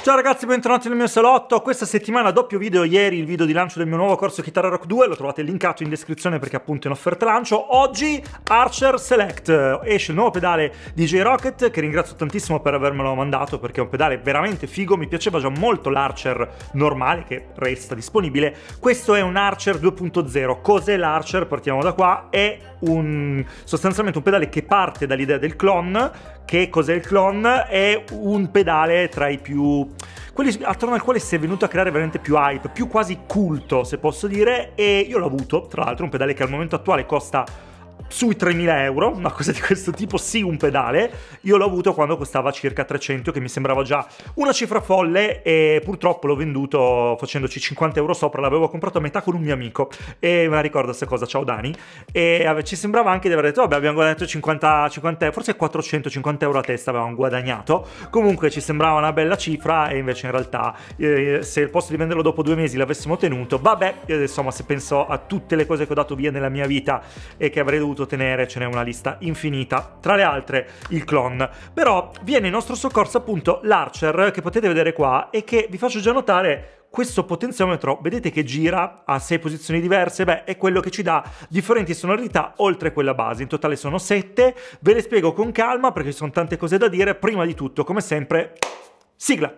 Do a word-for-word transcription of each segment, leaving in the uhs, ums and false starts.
Ciao ragazzi, bentornati nel mio salotto. Questa settimana doppio video, ieri il video di lancio del mio nuovo corso Chitarra Rock due, lo trovate linkato in descrizione perché appunto è in offerta lancio. Oggi Archer Select, esce il nuovo pedale D J Rocket che ringrazio tantissimo per avermelo mandato perché è un pedale veramente figo, mi piaceva già molto l'Archer normale che resta disponibile. Questo è un Archer due punto zero. Cos'è l'Archer? Partiamo da qua. È un sostanzialmente un pedale che parte dall'idea del clone. Che cos'è il clone? È un pedale tra i più... quelli attorno al quale si è venuto a creare veramente più hype, più quasi culto se posso dire, e io l'ho avuto, tra l'altro un pedale che al momento attuale costa sui tremila euro, una cosa di questo tipo, sì, un pedale. Io l'ho avuto quando costava circa trecento, che mi sembrava già una cifra folle, e purtroppo l'ho venduto facendoci cinquanta euro sopra. L'avevo comprato a metà con un mio amico e me la ricordo questa cosa, ciao Dani, e ci sembrava anche di aver detto vabbè, abbiamo guadagnato cinquanta, cinquanta, forse quattrocentocinquanta euro a testa avevamo guadagnato. Comunque ci sembrava una bella cifra e invece in realtà eh, se al posto di venderlo dopo due mesi l'avessimo tenuto, vabbè, insomma, se penso a tutte le cose che ho dato via nella mia vita e che avrei dovuto tenere, ce n'è una lista infinita, tra le altre il clone. Però viene in nostro soccorso appunto l'Archer, che potete vedere qua, e che vi faccio già notare questo potenziometro, vedete che gira a sei posizioni diverse. Beh, è quello che ci dà differenti sonorità oltre quella base. In totale sono sette, ve le spiego con calma perché ci sono tante cose da dire. Prima di tutto, come sempre, sigla!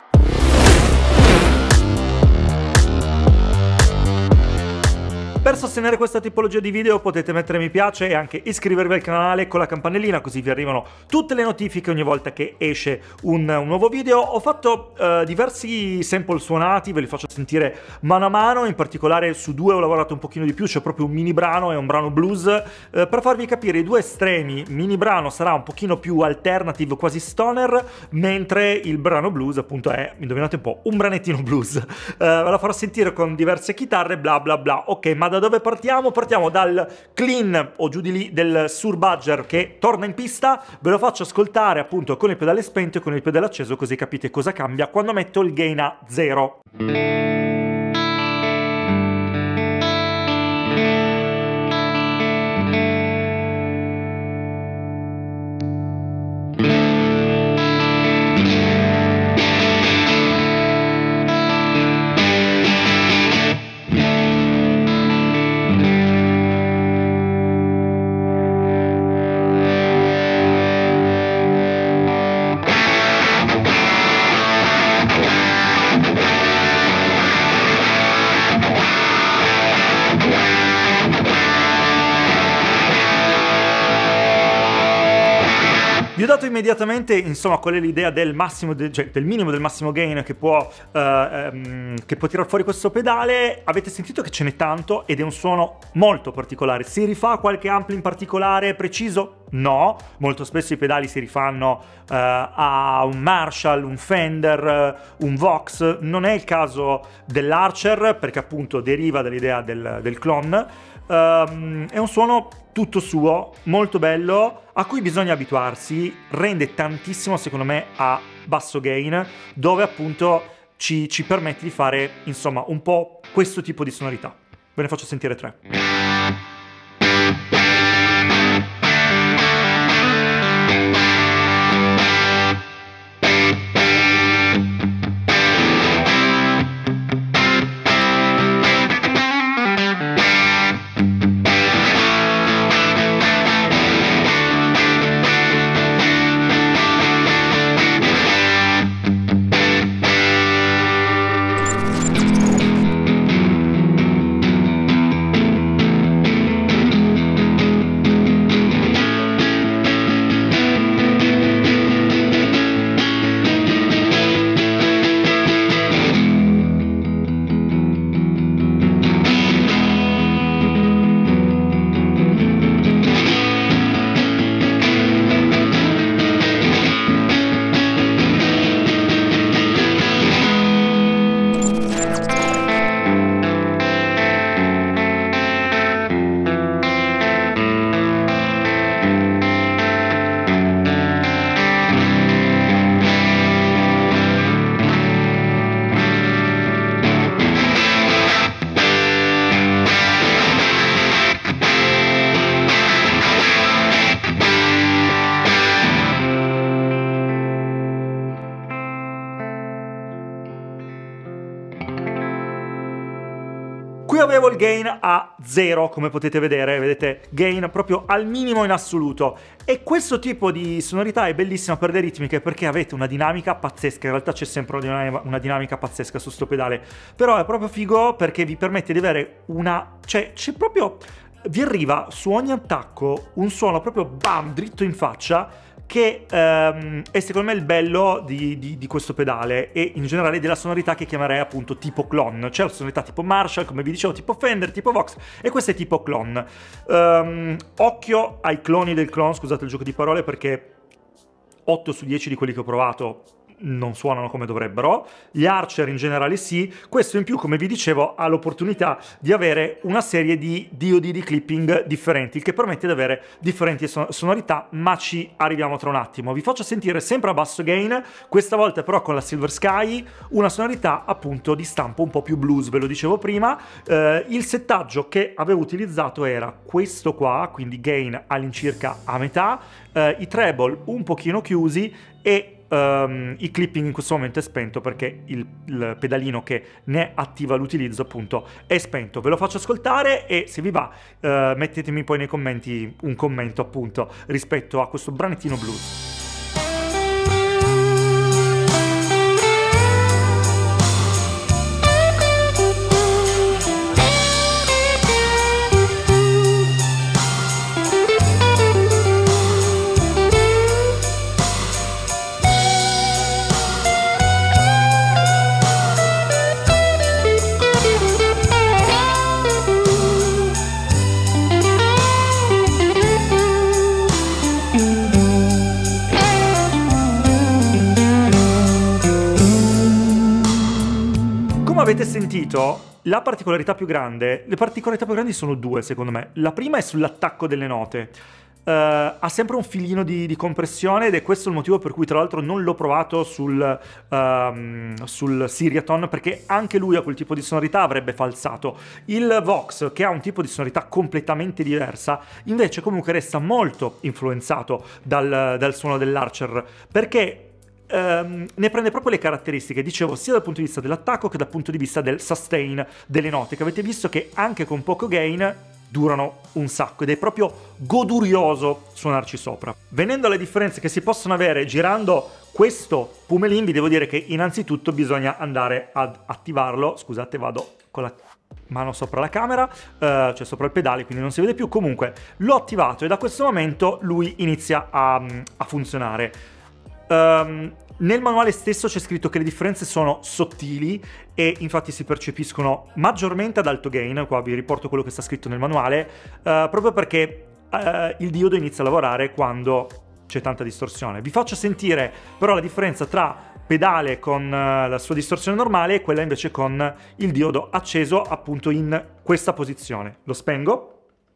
Per sostenere questa tipologia di video potete mettere mi piace e anche iscrivervi al canale con la campanellina, così vi arrivano tutte le notifiche ogni volta che esce un, un nuovo video. Ho fatto uh, diversi sample suonati, ve li faccio sentire mano a mano, in particolare su due ho lavorato un pochino di più, c'è proprio un mini brano e un brano blues, uh, per farvi capire i due estremi. Mini brano sarà un pochino più alternative, quasi stoner, mentre il brano blues appunto è, indovinate un po', un branettino blues. Uh, ve la farò sentire con diverse chitarre, bla bla bla. Ok, ma da dove partiamo? Partiamo dal clean o giù di lì del Surbudger che torna in pista. Ve lo faccio ascoltare appunto con il pedale spento e con il pedale acceso, così capite cosa cambia quando metto il gain a zero. Vi ho dato immediatamente, insomma, qual è l'idea del massimo, de, cioè del minimo del massimo gain che può, uh, um, che può tirar fuori questo pedale. Avete sentito che ce n'è tanto ed è un suono molto particolare. Si rifà a qualche ampli in particolare preciso? No, molto spesso i pedali si rifanno uh, a un Marshall, un Fender, uh, un Vox. Non è il caso dell'Archer perché appunto deriva dall'idea del, del clone. Um, è un suono tutto suo, molto bello, a cui bisogna abituarsi. Rende tantissimo secondo me a basso gain, dove appunto ci, ci permette di fare insomma un po' questo tipo di sonorità. Ve ne faccio sentire tre. Qui avevo il gain a zero, come potete vedere, vedete, gain proprio al minimo in assoluto. E questo tipo di sonorità è bellissima per le ritmiche perché avete una dinamica pazzesca, in realtà c'è sempre una dinamica pazzesca su sto pedale, però è proprio figo perché vi permette di avere una... cioè c'è proprio... vi arriva su ogni attacco un suono proprio bam, dritto in faccia, che ehm, è secondo me il bello di, di, di questo pedale e in generale della sonorità che chiamerei appunto tipo clone. C'è la sonorità tipo Marshall, come vi dicevo, tipo Fender, tipo Vox, e questo è tipo clone. Um, occhio ai cloni del clone, scusate il gioco di parole, perché otto su dieci di quelli che ho provato non suonano come dovrebbero, gli Archer in generale sì, questo in più, come vi dicevo, ha l'opportunità di avere una serie di diodi di clipping differenti, il che permette di avere differenti son sonorità, ma ci arriviamo tra un attimo. Vi faccio sentire sempre a basso gain, questa volta però con la Silver Sky, una sonorità appunto di stampo un po' più blues, ve lo dicevo prima. Eh, il settaggio che avevo utilizzato era questo qua, quindi gain all'incirca a metà, eh, i treble un pochino chiusi e Um, il clipping in questo momento è spento perché il, il pedalino che ne attiva l'utilizzo appunto è spento. Ve lo faccio ascoltare e se vi va uh, mettetemi poi nei commenti un commento appunto rispetto a questo branettino blues. Avete sentito la particolarità più grande? Le particolarità più grandi sono due secondo me. La prima è sull'attacco delle note. Uh, ha sempre un filino di, di compressione ed è questo il motivo per cui tra l'altro non l'ho provato sul, um, sul Siriaton, perché anche lui a quel tipo di sonorità avrebbe falsato. Il Vox, che ha un tipo di sonorità completamente diversa, invece comunque resta molto influenzato dal, dal suono dell'Archer, perché Um, ne prende proprio le caratteristiche, dicevo, sia dal punto di vista dell'attacco che dal punto di vista del sustain delle note, che avete visto che anche con poco gain durano un sacco ed è proprio godurioso suonarci sopra. Venendo alle differenze che si possono avere girando questo Pumelin, vi devo dire che innanzitutto bisogna andare ad attivarlo. Scusate, vado con la mano sopra la camera, uh, cioè sopra il pedale, quindi non si vede più. Comunque l'ho attivato e da questo momento lui inizia a, a funzionare. Um, nel manuale stesso c'è scritto che le differenze sono sottili e infatti si percepiscono maggiormente ad alto gain. Qua vi riporto quello che sta scritto nel manuale, uh, proprio perché uh, il diodo inizia a lavorare quando c'è tanta distorsione. Vi faccio sentire però la differenza tra pedale con uh, la sua distorsione normale e quella invece con il diodo acceso appunto in questa posizione. Lo spengo.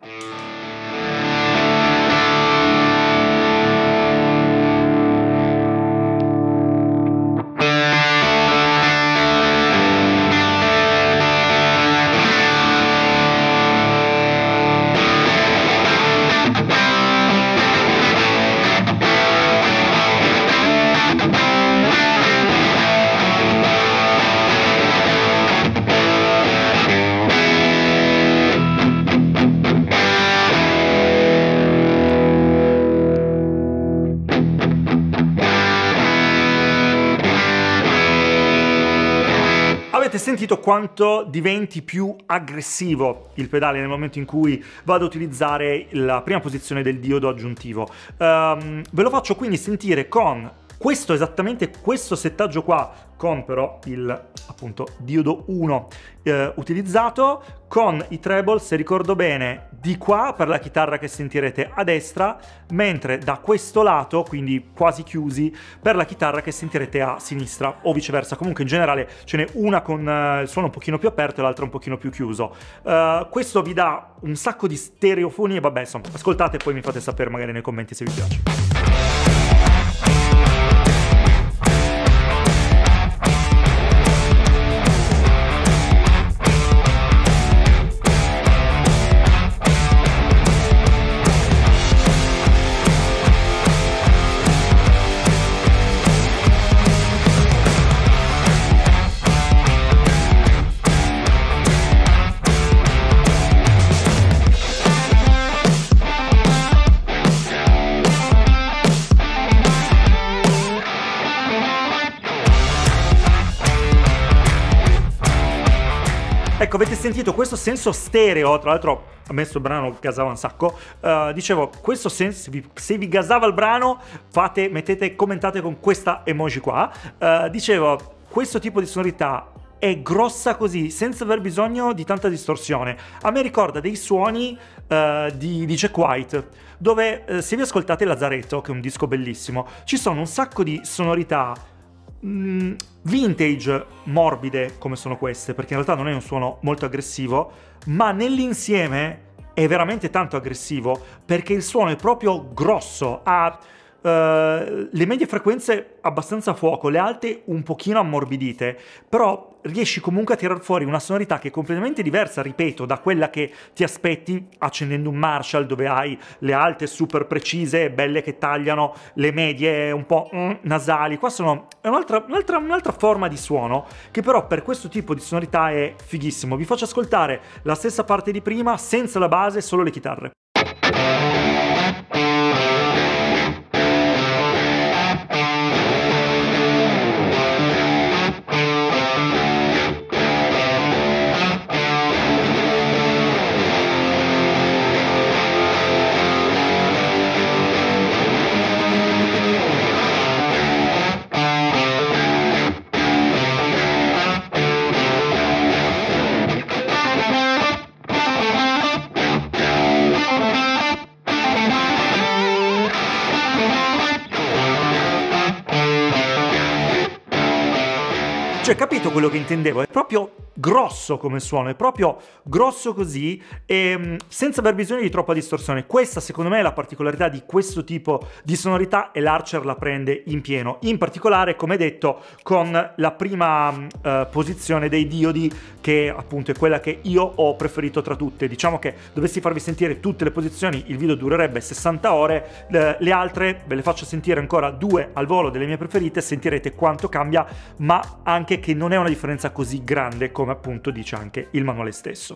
Avete sentito quanto diventi più aggressivo il pedale nel momento in cui vado a utilizzare la prima posizione del diodo aggiuntivo. Um, ve lo faccio quindi sentire con questo, esattamente questo settaggio qua, con però il appunto diodo uno eh, utilizzato, con i treble, se ricordo bene, di qua per la chitarra che sentirete a destra, mentre da questo lato, quindi quasi chiusi, per la chitarra che sentirete a sinistra, o viceversa. Comunque in generale ce n'è una con uh, il suono un pochino più aperto e l'altra un pochino più chiuso. Uh, questo vi dà un sacco di stereofoni e vabbè, insomma, ascoltate e poi mi fate sapere magari nei commenti se vi piace. Ecco, avete sentito questo senso stereo, tra l'altro a me sto brano gasava un sacco, uh, dicevo, questo senso, se vi, se vi gasava il brano, fate, mettete, commentate con questa emoji qua, uh, dicevo, questo tipo di sonorità è grossa così, senza aver bisogno di tanta distorsione. A me ricorda dei suoni uh, di, di Jack White, dove uh, se vi ascoltate Lazaretto, che è un disco bellissimo, ci sono un sacco di sonorità mm, vintage, morbide come sono queste, perché in realtà non è un suono molto aggressivo, ma nell'insieme è veramente tanto aggressivo, perché il suono è proprio grosso, ha Uh, le medie frequenze abbastanza a fuoco, le alte un pochino ammorbidite, però riesci comunque a tirar fuori una sonorità che è completamente diversa, ripeto, da quella che ti aspetti accendendo un Marshall, dove hai le alte super precise, belle che tagliano, le medie un po' mm, nasali. Qua sono è un'altra, un'altra, un'altra forma di suono, che però per questo tipo di sonorità è fighissimo. Vi faccio ascoltare la stessa parte di prima, senza la base, solo le chitarre. Cioè, capito quello che intendevo? È proprio grosso come suono, è proprio grosso così, e senza aver bisogno di troppa distorsione. Questa secondo me è la particolarità di questo tipo di sonorità, e l'Archer la prende in pieno, in particolare, come detto, con la prima uh, posizione dei diodi, che appunto è quella che io ho preferito tra tutte. Diciamo che dovessi farvi sentire tutte le posizioni il video durerebbe sessanta ore, le, le altre ve le faccio sentire ancora due al volo delle mie preferite, sentirete quanto cambia, ma anche che non è una differenza così grande come appunto dice anche il manuale stesso.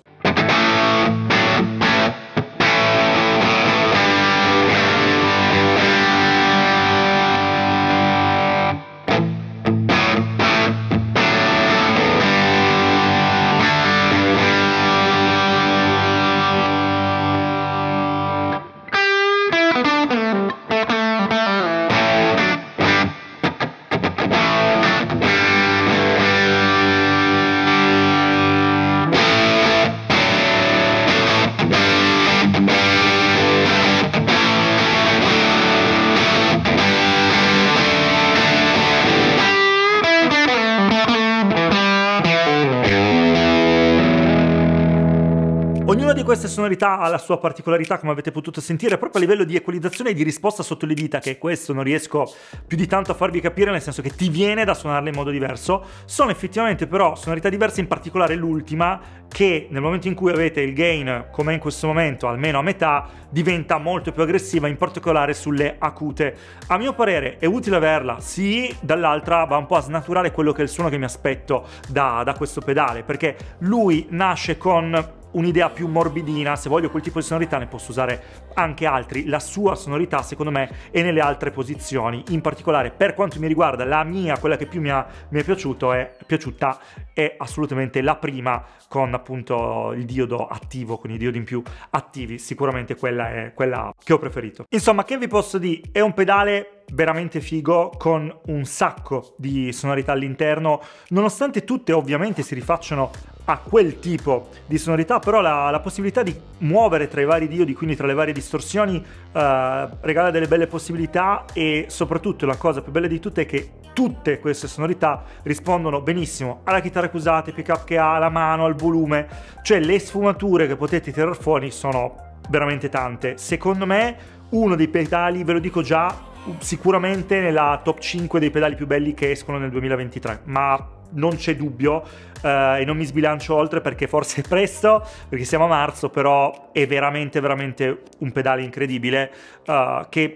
Ognuna di queste sonorità ha la sua particolarità, come avete potuto sentire, proprio a livello di equalizzazione e di risposta sotto le dita, che questo non riesco più di tanto a farvi capire, nel senso che ti viene da suonarle in modo diverso. Sono effettivamente però sonorità diverse, in particolare l'ultima, che nel momento in cui avete il gain, come in questo momento, almeno a metà, diventa molto più aggressiva, in particolare sulle acute. A mio parere è utile averla, sì, dall'altra va un po' a snaturare quello che è il suono che mi aspetto da, da questo pedale, perché lui nasce con un'idea più morbidina. Se voglio quel tipo di sonorità ne posso usare anche altri. La sua sonorità secondo me è nelle altre posizioni, in particolare per quanto mi riguarda la mia, quella che più mi, ha, mi è piaciuto è, piaciuta è assolutamente la prima, con appunto il diodo attivo, con i diodi in più attivi. Sicuramente quella è quella che ho preferito. Insomma, che vi posso dire? È un pedale veramente figo, con un sacco di sonorità all'interno, nonostante tutte ovviamente si rifacciano a quel tipo di sonorità, però la, la possibilità di muovere tra i vari diodi, quindi tra le varie distorsioni, eh, regala delle belle possibilità, e soprattutto la cosa più bella di tutte è che tutte queste sonorità rispondono benissimo alla chitarra che usate, pickup che ha, alla mano, al volume, cioè le sfumature che potete tirar fuori sono veramente tante. Secondo me uno dei pedali, ve lo dico già, sicuramente nella top cinque dei pedali più belli che escono nel duemilaventitré, ma non c'è dubbio, eh, e non mi sbilancio oltre perché forse è presto, perché siamo a marzo, però è veramente veramente un pedale incredibile, eh, che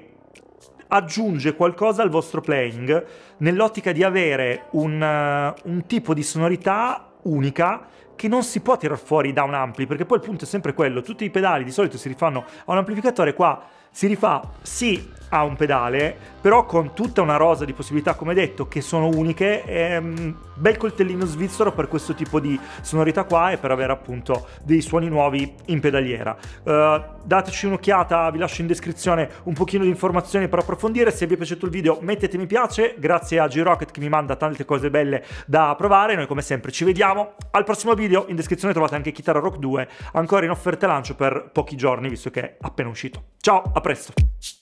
aggiunge qualcosa al vostro playing, nell'ottica di avere un, uh, un tipo di sonorità unica che non si può tirar fuori da un ampli, perché poi il punto è sempre quello, tutti i pedali di solito si rifanno a un amplificatore, qua si rifà sì a un pedale, però con tutta una rosa di possibilità, come detto, che sono uniche. È un bel coltellino svizzero per questo tipo di sonorità qua e per avere appunto dei suoni nuovi in pedaliera. Uh, dateci un'occhiata, vi lascio in descrizione un pochino di informazioni per approfondire. Se vi è piaciuto il video mettete mi piace, grazie a G-Rocket che mi manda tante cose belle da provare. Noi come sempre ci vediamo al prossimo video, in descrizione trovate anche Chitarra Rock due, ancora in offerta lancio per pochi giorni visto che è appena uscito. Ciao, a presto!